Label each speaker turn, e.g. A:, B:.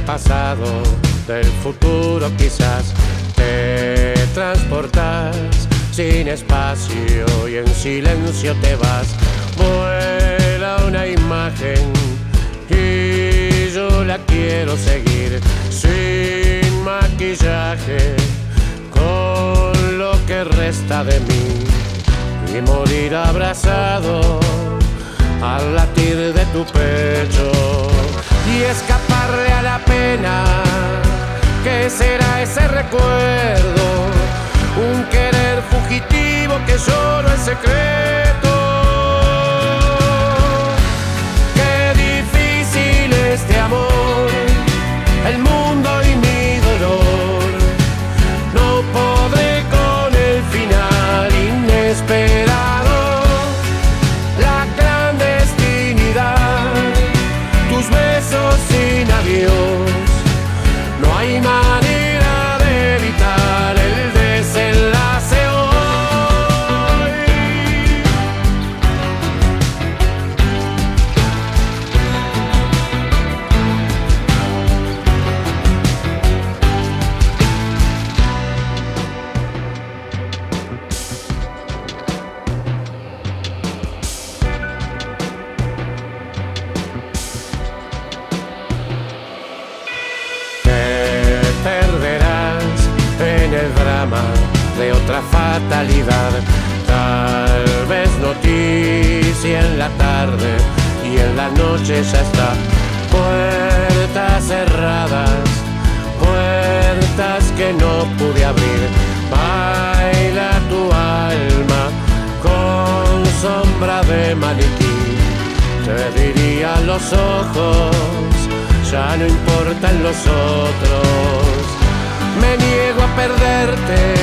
A: pasado, del futuro quizás te transportas sin espacio y en silencio te vas. Vuela una imagen y yo la quiero seguir sin maquillaje, con lo que resta de mí, y morir abrazado al latir de tu pecho y escaparle a la pena. ¿Qué será ese recuerdo? Un querer fugitivo que solo es secreto. Qué difícil este amor, el mundo y mi dolor. No podré con el final inesperado, la clandestinidad, tus besos sin adiós. No hay manera de evitar el desenlace hoy. Perderás en el drama de otra fatalidad. Tal vez noticia en la tarde y en la noche ya está. Puertas cerradas, puertas que no pude abrir. Baila tu alma con sombra de maniquí. Te diría los ojos, ya no importan los otros. Me niego a perderte,